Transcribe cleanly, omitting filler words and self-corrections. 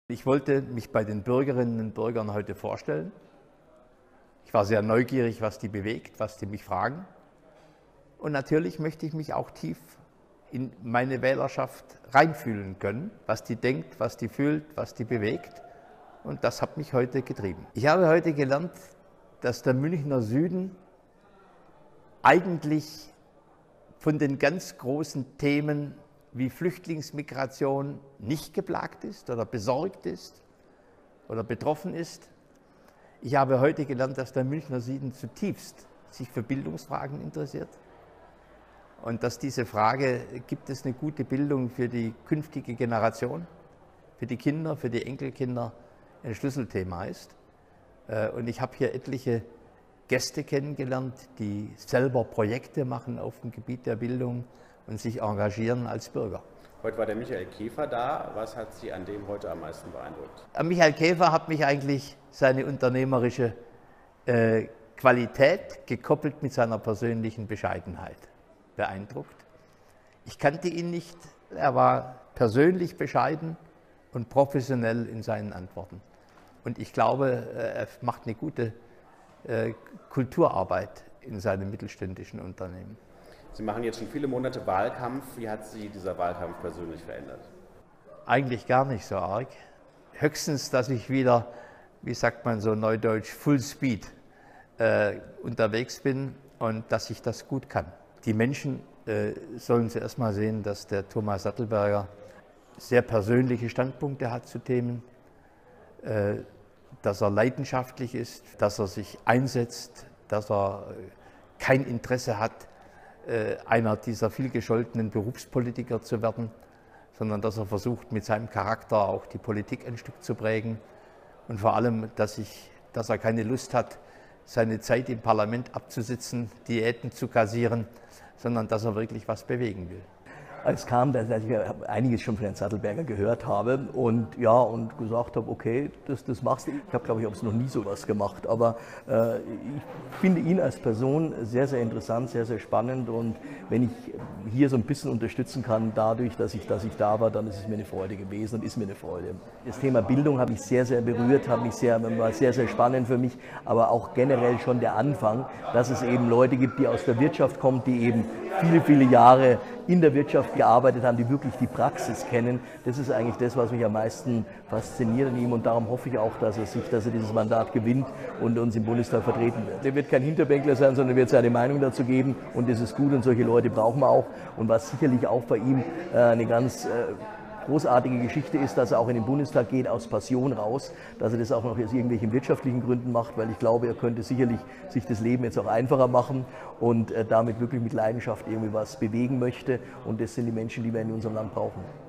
Ich wollte mich bei den Bürgerinnen und Bürgern heute vorstellen. Ich war sehr neugierig, was die bewegt, was die mich fragen. Und natürlich möchte ich mich auch tief in meine Wählerschaft reinfühlen können, was die denkt, was die fühlt, was die bewegt. Und das hat mich heute getrieben. Ich habe heute gelernt, dass der Münchner Süden eigentlich von den ganz großen Themen wie Flüchtlingsmigration nicht geplagt ist oder besorgt ist oder betroffen ist. Ich habe heute gelernt, dass der Münchner Süden zutiefst sich für Bildungsfragen interessiert und dass diese Frage, gibt es eine gute Bildung für die künftige Generation, für die Kinder, für die Enkelkinder, ein Schlüsselthema ist. Und ich habe hier etliche Gäste kennengelernt, die selber Projekte machen auf dem Gebiet der Bildung und sich engagieren als Bürger. Heute war der Michael Käfer da. Was hat Sie an dem heute am meisten beeindruckt? Michael Käfer hat mich eigentlich seine unternehmerische Qualität gekoppelt mit seiner persönlichen Bescheidenheit beeindruckt. Ich kannte ihn nicht, er war persönlich bescheiden und professionell in seinen Antworten. Und ich glaube, er macht eine gute Kulturarbeit in seinem mittelständischen Unternehmen. Sie machen jetzt schon viele Monate Wahlkampf. Wie hat Sie dieser Wahlkampf persönlich verändert? Eigentlich gar nicht so arg. Höchstens, dass ich wieder, wie sagt man so neudeutsch, Full Speed unterwegs bin und dass ich das gut kann. Die Menschen sollen zuerst mal sehen, dass der Thomas Sattelberger sehr persönliche Standpunkte hat zu Themen, dass er leidenschaftlich ist, dass er sich einsetzt, dass er kein Interesse hat, einer dieser vielgescholtenen Berufspolitiker zu werden, sondern dass er versucht, mit seinem Charakter auch die Politik ein Stück zu prägen und vor allem, dass er keine Lust hat, seine Zeit im Parlament abzusitzen, Diäten zu kassieren, sondern dass er wirklich was bewegen will. Als kam, dass ich einiges schon von Herrn Sattelberger gehört habe und gesagt habe, okay, das machst du. Ich habe, glaube ich, noch nie sowas gemacht, aber ich finde ihn als Person sehr, sehr interessant, sehr, sehr spannend und wenn ich hier so ein bisschen unterstützen kann, dadurch, dass ich da war, dann ist es mir eine Freude gewesen und ist mir eine Freude. Das Thema Bildung hat mich sehr, sehr berührt, war sehr, sehr spannend für mich, aber auch generell schon der Anfang, dass es eben Leute gibt, die aus der Wirtschaft kommen, die eben viele, viele Jahre in der Wirtschaft gearbeitet haben, die wirklich die Praxis kennen. Das ist eigentlich das, was mich am meisten fasziniert an ihm und darum hoffe ich auch, dass er dieses Mandat gewinnt und uns im Bundestag vertreten wird. Er wird kein Hinterbänkler sein, sondern wird seine Meinung dazu geben und das ist gut und solche Leute brauchen wir auch. Und was sicherlich auch bei ihm eine ganz großartige Geschichte ist, dass er auch in den Bundestag geht aus Passion raus, dass er das auch noch aus irgendwelchen wirtschaftlichen Gründen macht, weil ich glaube, er könnte sicherlich sich das Leben jetzt auch einfacher machen und damit wirklich mit Leidenschaft irgendwie was bewegen möchte und das sind die Menschen, die wir in unserem Land brauchen.